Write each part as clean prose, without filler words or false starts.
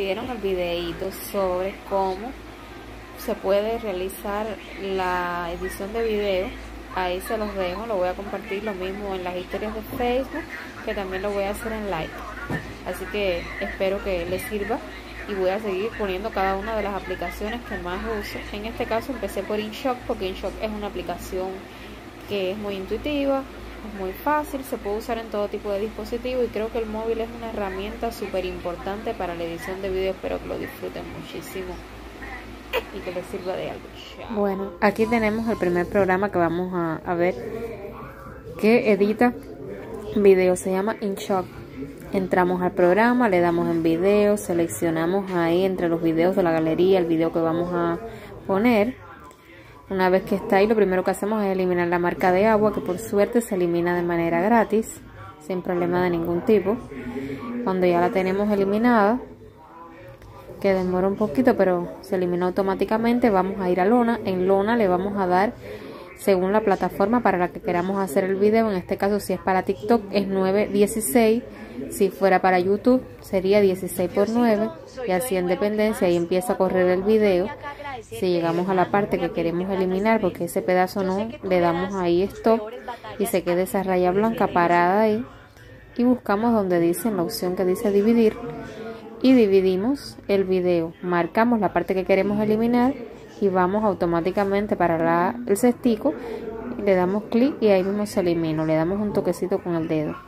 pidieron el videíto sobre cómo se puede realizar la edición de video. Ahí se los dejo, lo voy a compartir lo mismo en las historias de Facebook, que también lo voy a hacer en live. Así que espero que les sirva y voy a seguir poniendo cada una de las aplicaciones que más uso. En este caso empecé por InShot, porque InShot es una aplicación que es muy intuitiva, es muy fácil, se puede usar en todo tipo de dispositivo y creo que el móvil es una herramienta súper importante para la edición de video. Espero que lo disfruten muchísimo y que les sirva de algo. Bueno, aquí tenemos el primer programa que vamos a ver que edita video, se llama InShot. Entramos al programa, le damos en video, seleccionamos ahí entre los videos de la galería el video que vamos a poner. Una vez que está ahí, lo primero que hacemos es eliminar la marca de agua, que por suerte se elimina de manera gratis, sin problema de ningún tipo. Cuando ya la tenemos eliminada, que demora un poquito pero se eliminó automáticamente, vamos a ir a Lona. En Lona le vamos a dar según la plataforma para la que queramos hacer el video. En este caso, si es para TikTok es 9:16, si fuera para YouTube sería 16:9, y así en dependencia ahí empieza a correr el video. Si llegamos a la parte que queremos eliminar porque ese pedazo no, le damos ahí stop y se queda esa raya blanca parada ahí, y buscamos donde dice, en la opción que dice dividir, y dividimos el video, marcamos la parte que queremos eliminar y vamos automáticamente para el cestico, le damos clic y ahí mismo se elimina, le damos un toquecito con el dedo.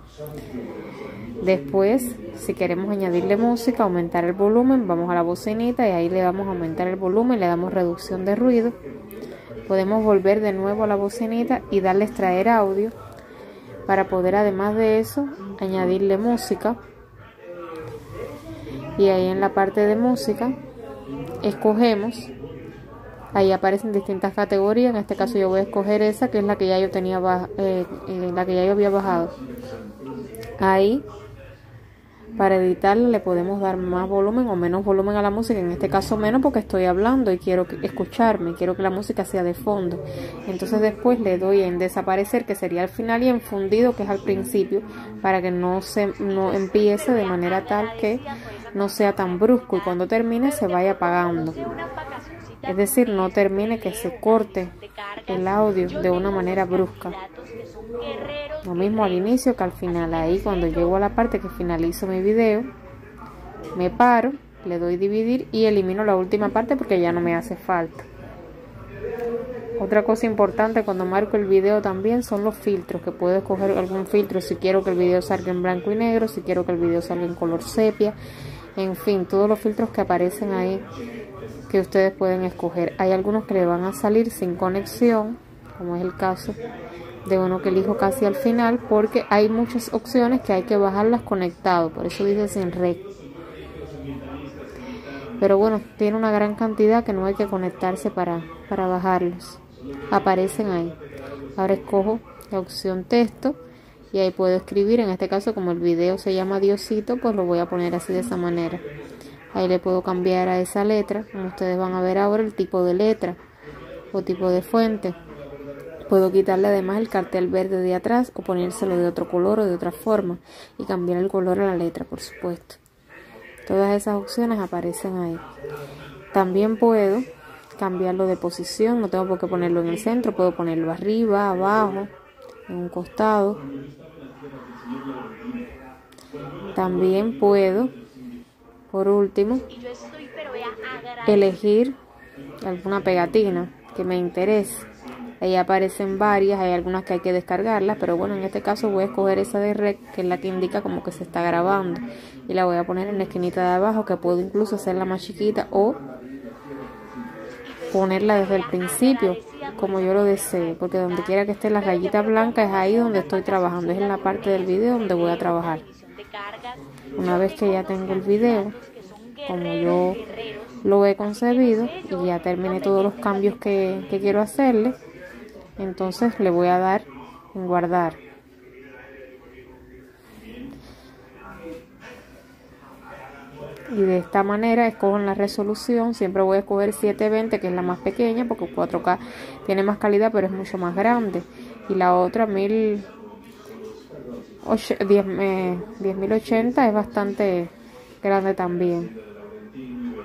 Después, si queremos añadirle música, aumentar el volumen, vamos a la bocinita y ahí le damos a aumentar el volumen, le damos reducción de ruido. Podemos volver de nuevo a la bocinita y darle extraer audio para poder, además de eso, añadirle música. Y ahí en la parte de música escogemos, ahí aparecen distintas categorías. En este caso yo voy a escoger esa, que es la que ya yo tenía la que ya yo había bajado. Ahí, para editarla, le podemos dar más volumen o menos volumen a la música. En este caso menos, porque estoy hablando y quiero escucharme, quiero que la música sea de fondo. Entonces después le doy en desaparecer, que sería al final, y en fundido, que es al principio, para que no empiece de manera tal que no sea tan brusco y cuando termine se vaya apagando. Es decir, no termine que se corte el audio de una manera brusca. Lo mismo al inicio que al final. Ahí cuando llego a la parte que finalizo mi video, me paro, le doy dividir y elimino la última parte porque ya no me hace falta. Otra cosa importante cuando marco el video también son los filtros, que puedo escoger algún filtro si quiero que el video salga en blanco y negro, si quiero que el video salga en color sepia, en fin, todos los filtros que aparecen ahí que ustedes pueden escoger. Hay algunos que le van a salir sin conexión, como es el caso de uno que elijo casi al final, porque hay muchas opciones que hay que bajarlas conectado, por eso dice sin red. Pero bueno, tiene una gran cantidad que no hay que conectarse para bajarlos. Aparecen ahí. Ahora escojo la opción texto y ahí puedo escribir. En este caso, como el video se llama Diosito, pues lo voy a poner así, de esa manera. Ahí le puedo cambiar a esa letra, como ustedes van a ver ahora, el tipo de letra o tipo de fuente. Puedo quitarle además el cartel verde de atrás o ponérselo de otro color o de otra forma y cambiar el color a la letra, por supuesto. Todas esas opciones aparecen ahí. También puedo cambiarlo de posición, no tengo por qué ponerlo en el centro, puedo ponerlo arriba, abajo, en un costado. También puedo, por último, elegir alguna pegatina que me interese. Ahí aparecen varias, hay algunas que hay que descargarlas, pero bueno, en este caso voy a escoger esa de rec, que es la que indica como que se está grabando, y la voy a poner en la esquinita de abajo, que puedo incluso hacerla más chiquita o ponerla desde el principio, como yo lo desee, porque donde quiera que esté la rayita blanca es ahí donde estoy trabajando, es en la parte del video donde voy a trabajar. Una vez que ya tengo el video, como yo lo he concebido, y ya terminé todos los cambios que quiero hacerle, entonces le voy a dar en guardar. Y de esta manera escojo en la resolución, siempre voy a escoger 720, que es la más pequeña, porque 4K tiene más calidad pero es mucho más grande, y la otra 1080 es bastante grande también.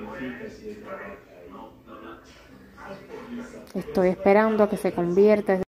Estoy esperando a que se convierta.